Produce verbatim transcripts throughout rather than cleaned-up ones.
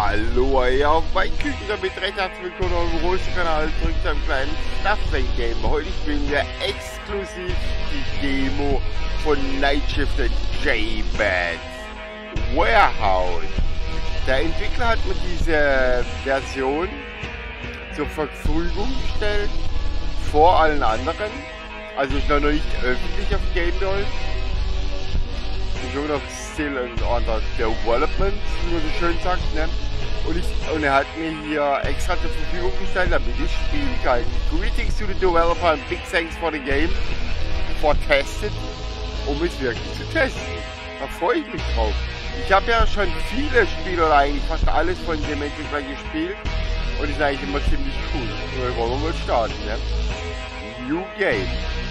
Hallo, ja, mein Küken damit recht herzlich willkommen auf dem großen Kanal zurück zu einem kleinen Stuffing Game. Heute spielen wir exklusiv die Demo von Nightshift J-Bad Warehouse. Der Entwickler hat mir diese Version zur Verfügung gestellt, vor allen anderen. Also ist noch nicht öffentlich auf GameDoll. Ich bin noch still under development, wie man so schön sagt, ne? Und, ich, und er hat mir hier extra zur Verfügung gestellt, damit ich spielen kann. Greetings to the developer and big thanks for the game for tested, um es wirklich zu testen. Da freue ich mich drauf. Ich habe ja schon viele Spiele, oder eigentlich fast alles von dem Entwickler gespielt. Und ist eigentlich immer ziemlich cool. Wir wollen mal starten, ne? New Game.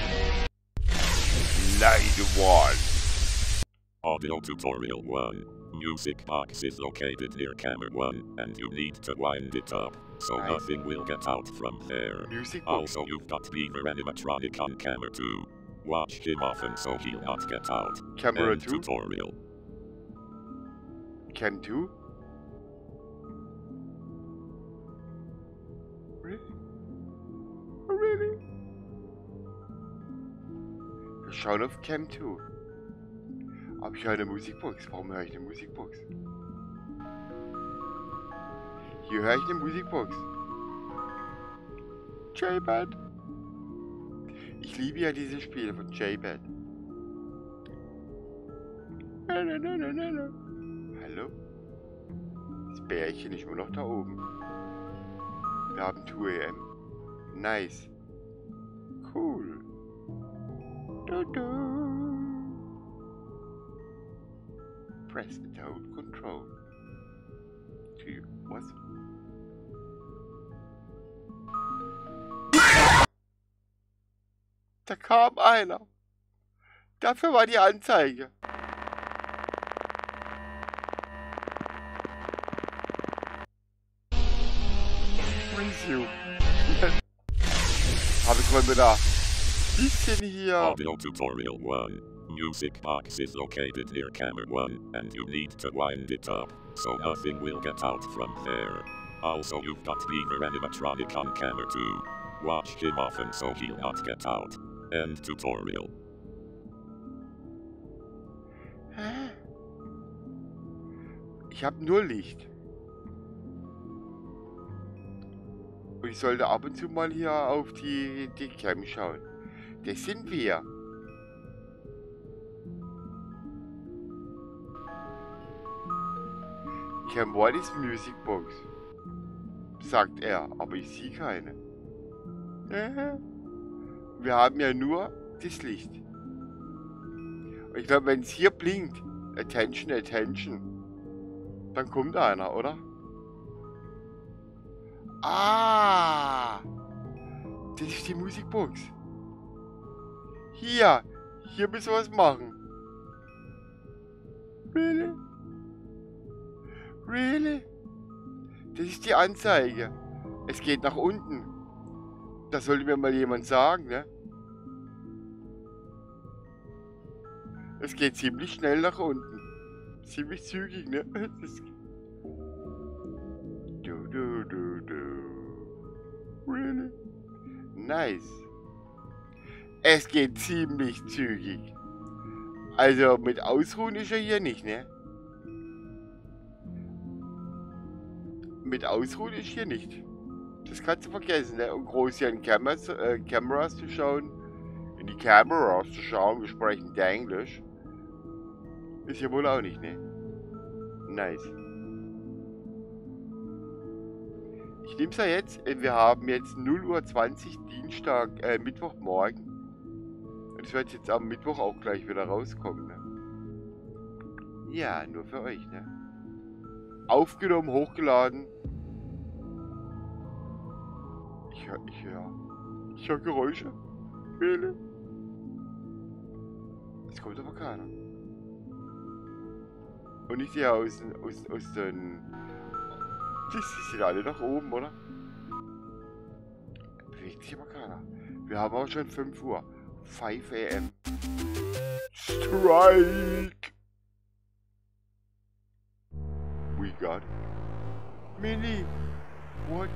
Night One. Audio Tutorial one. Music box is located near camera one, and you need to wind it up, so Nice. nothing will get out from there. Music box. Also, you've got Beaver animatronic on camera two. Watch him often so he'll not get out. Camera End two? tutorial. Can do? Really? Oh, really? Wir schauen auf Cam zwei. Aber ich höre eine Musikbox. Warum höre ich eine Musikbox? Hier höre ich eine Musikbox. J-Bad. Ich liebe ja diese Spiele von J-Bad. Hallo? Das Bärchen ist immer noch da oben. Wir haben zwei A M. Nice. Cool. Du, du. Press and hold control. To you. Was? Da kam einer. Dafür war die Anzeige. Resume. Habe ich mal wieder ein bisschen hier. Audio Tutorial one. Music box is located near camera one, and you need to wind it up, so nothing will get out from there. Also, you've got Beaver animatronic on camera two. Watch him often so he'll not get out. End tutorial. Hä? Ich habe nur Licht. Und ich sollte ab und zu mal hier auf die, die Cam schauen. Das sind wir. Cam one ist Music Box, sagt er, aber ich sehe keine. Wir haben ja nur das Licht. Und ich glaube, wenn es hier blinkt, Attention, Attention, dann kommt einer, oder? Ah! Das ist die Musikbox. Hier! Hier müssen wir was machen. Really? Really? Das ist die Anzeige. Es geht nach unten. Das sollte mir mal jemand sagen, ne? Es geht ziemlich schnell nach unten. Ziemlich zügig, ne? Das du, du, du, du. Really? Nice. Es geht ziemlich zügig. Also mit Ausruhen ist er hier nicht, ne? Mit Ausruhen ist hier nicht. Das kannst du vergessen, ne? Und groß hier in Cameras, äh, Kameras zu schauen. In die Kameras zu schauen, wir sprechen der Englisch. Ist hier wohl auch nicht, ne? Nice. Ich nehme es ja jetzt, wir haben jetzt null Uhr zwanzig, Dienstag, äh, Mittwochmorgen. Und es wird jetzt am Mittwoch auch gleich wieder rauskommen, ne? Ja, nur für euch, ne? Aufgenommen, hochgeladen. Ich höre, ich höre, ich höre Geräusche. Really? Es kommt aber keiner. Und ich sehe aus, aus, aus den... Die sind alle nach oben, oder? Bewegt sich aber keiner. Wir haben auch schon fünf Uhr. fünf A M Strike! We got it. Mini. What?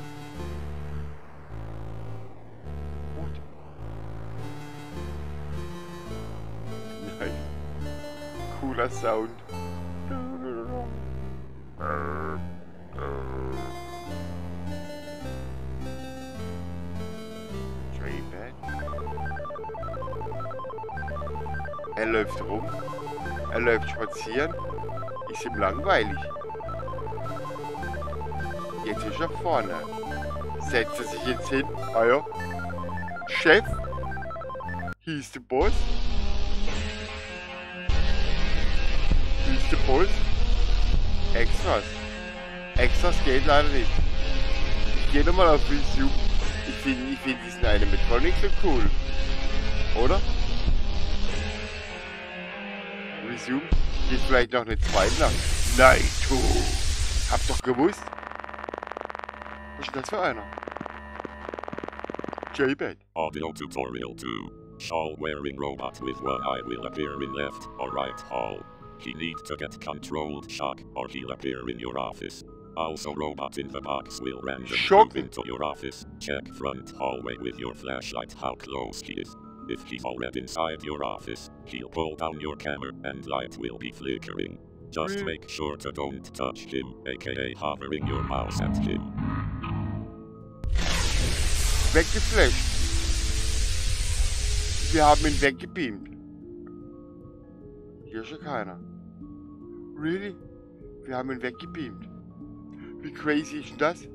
What? Nice. Cooler Sound. Er läuft rum. Er läuft spazieren. Ist ihm langweilig. Jetzt ist er vorne. Setzt er sich jetzt hin. Ah ja. Chef. Hieß der Boss. Hieß der Boss. Extras. Extras geht leider nicht. Ich gehe nochmal auf Resume. Ich finde ich find diesen Animatronic so cool. Oder? Resume. Geht vielleicht noch eine zweite lang. Nein, du. Hab doch gewusst. Was ist das für einer? J-Bad. Audio tutorial two. Shawl wearing robot with one eye will appear in left or right hall. He needs to get controlled shock or he'll appear in your office. Also robot in the box will randomly Shock. move into your office. Check front hallway with your flashlight how close he is. If he's already inside your office, he'll pull down your camera and light will be flickering. Just Mm. make sure to don't touch him, aka hovering your mouse at him. Weggeflasht. Wir haben ihn weggebeamt. Hier ist schon keiner. Really? Wir haben ihn weggebeamt. Wie crazy ist denn das?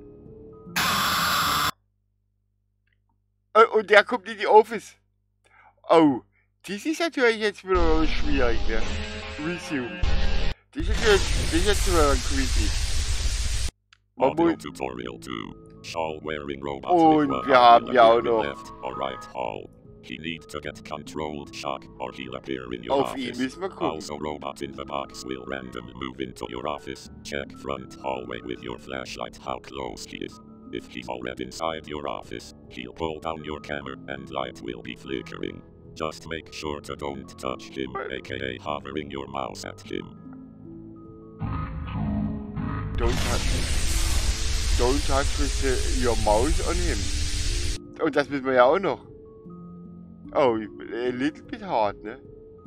Oh, und der kommt in die Office. Oh, das ist natürlich jetzt wieder schwierig, ne? Resume. Das ist natürlich, das ist jetzt wieder creepy. Man Audio muss, tutorial two. Shawl wearing robot Und with one wir eye haben will ja auch appear in noch- left or right hall. He needs to get controlled shock or he'll appear in your auf ihn office. müssen wir gucken. Also robot in the box will randomly move into your office. Check front hallway with your flashlight how close he is. If he's already inside your office, he'll pull down your camera and light will be flickering. Just make sure to don't touch him, aka hovering your mouse at him. Don't touch. Don't touch with the, your mouse on him. Und das müssen wir ja auch noch. Oh, a little bit hard, ne?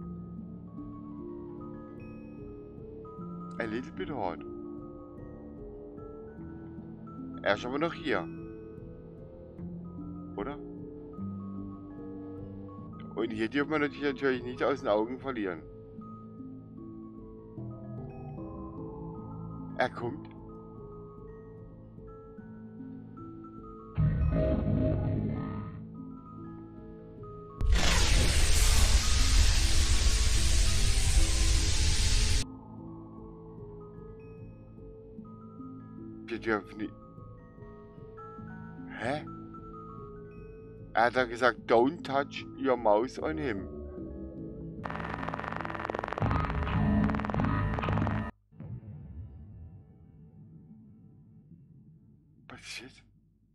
A little bit hard. Er ist aber noch hier. Oder? Und hier dürfen wir natürlich, natürlich nicht aus den Augen verlieren. Er kommt. Wir dürfen nicht. Hä? Er hat ja gesagt, don't touch your mouse on him. Was ist jetzt?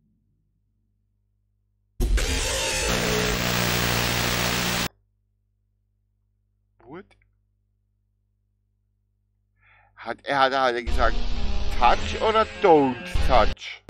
What? Hat er hat, hat er gesagt, touch oder don't touch?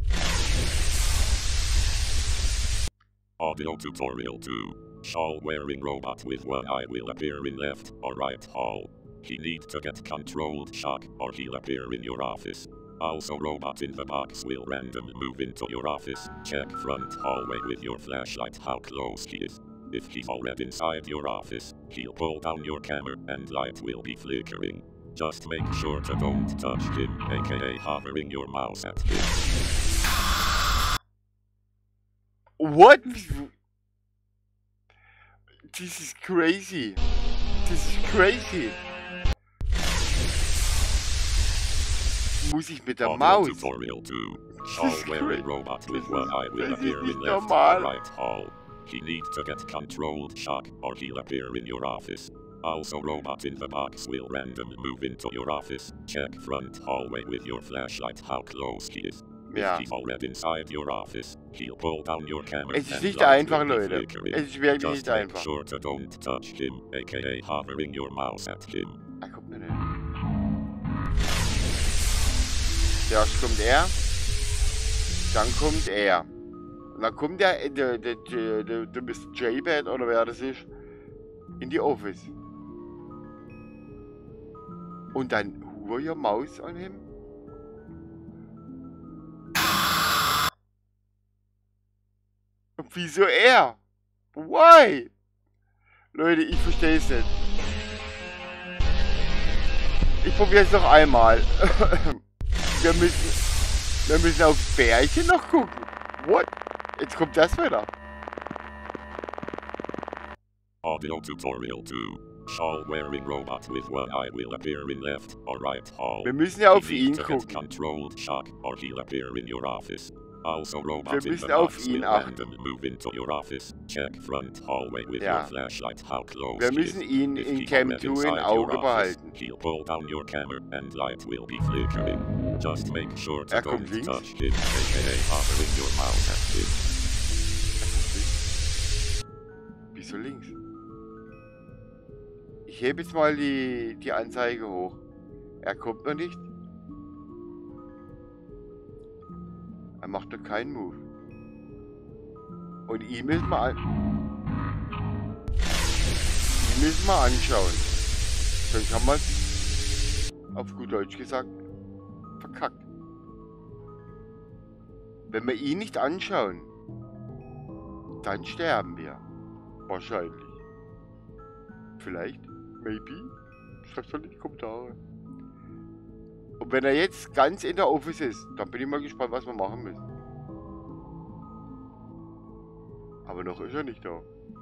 Audio tutorial two. Shawl wearing robot with one eye will appear in left or right hall. He needs to get controlled shock or he'll appear in your office. Also robot in the box will randomly move into your office. Check front hallway with your flashlight how close he is. If he's already inside your office, he'll pull down your camera and light will be flickering. Just make sure to don't touch him, aka hovering your mouse at him. What? This is crazy. This is crazy. Muss ich mit der Audio Maus? tutorial two. Shawl wearing robot with one eye will Das ist appear in nicht left normal. or right hall. He needs to get controlled shock or he'll appear in your office. Also robot in the box will randomly move into your office. Check front hallway with your flashlight how close he is. Ja. If he's already inside your office, he'll pull down your camera Es ist and nicht light einfach, will be Leute. flickering. Es ist wirklich Just nicht make einfach. sure to don't touch him, aka hovering your mouse at him. Er kommt mir nicht. Zuerst kommt er. Dann kommt er. Und dann kommt der, der, der, der, der, der Mister J-Bad oder wer das ist, in die Office. Und dann huhr your Maus an ihm. Und wieso er? Why? Leute, ich verstehe es nicht. Ich probiere es noch einmal. wir müssen, wir müssen aufs Bärchen noch gucken. What? Jetzt kommt das wieder. Audio Tutorial two. Shawl wearing robot with one eye will appear in left or right hall. Wir müssen ja auf ihn gucken. Controlled shock or he'll appear in your office. Also robot wir müssen auf ihn achten. Move into your office. Check front hallway with ja. your flashlight how close wir müssen ihn in Cam zwei im Auge behalten. He'll pull down your camera and light will be flickering. Just make sure to er don't kommt links. touch him, aka hovering your mouse at him. Wieso links? Ich hebe jetzt mal die, die Anzeige hoch. Er kommt noch nicht. Er macht doch keinen Move. Und ihn müssen wir an... Ihn müssen wir anschauen. Sonst haben wir es, auf gut Deutsch gesagt, verkackt. Wenn wir ihn nicht anschauen, dann sterben wir. Wahrscheinlich. Vielleicht. Maybe. Schreibt doch in die Kommentare. Und wenn er jetzt ganz in der Office ist, dann bin ich mal gespannt, was wir machen müssen. Aber noch ist er nicht da.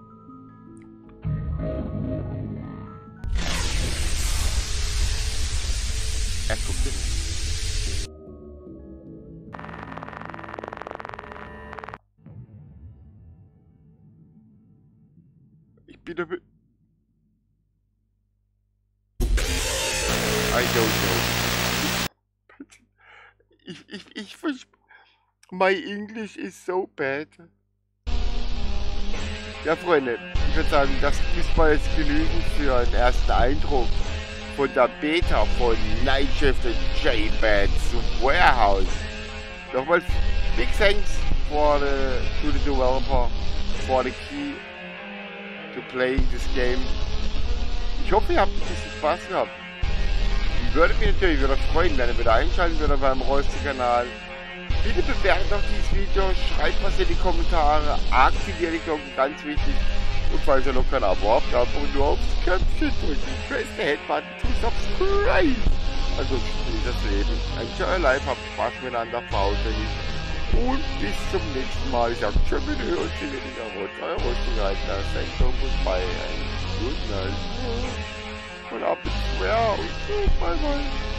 Er guckt nicht. Ich bin damit... I don't know. Ich, ich, ich versp... My English is so bad. Ja, Freunde, ich würde sagen, das ist mal jetzt genügend für einen ersten Eindruck von der Beta von Night Shift J-Bad's Warehouse. Nochmal big thanks for the, to the developer for the key to playing this game. Ich hoffe, ihr habt ein bisschen Spaß gehabt. Ich würde mich natürlich wieder freuen, wenn ihr wieder einschalten würdet beim Rosti-Kanal. Bitte bewertet doch dieses Video, schreibt was in die Kommentare, aktiviert die Glocke, ganz wichtig. Und falls ihr noch kein Abo habt, einfach nur aufs Knöpfchen drücken. Press the head button to subscribe. Also genießt das Leben. Enjoy life, habt Spaß miteinander, verhaut nicht. Und bis zum nächsten Mal. Ich sag tschüss mit Höhe und die weniger Rot. Euer Rosti-Reiter, Sendung und bei einem guten Night. Und ab ins Warehouse. Bye bye.